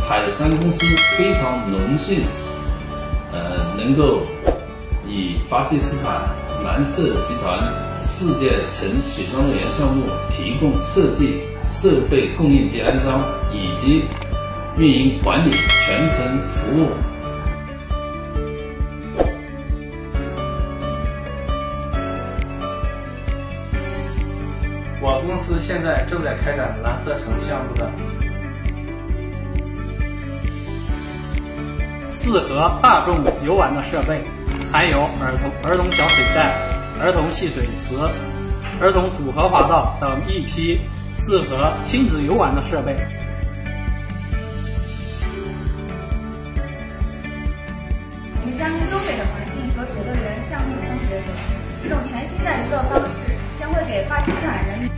海山公司非常荣幸，能够以巴基斯坦蓝色集团世界城水上乐园项目提供设计、设备供应及安装，以及运营管理全程服务。 我公司现在正在开展蓝色城项目的适合大众游玩的设备，还有儿童小水袋、儿童戏水池、儿童组合滑道等一批适合亲子游玩的设备。 我们将优美的环境和水乐园项目相结合，这种全新的娱乐方式将会给巴基斯坦人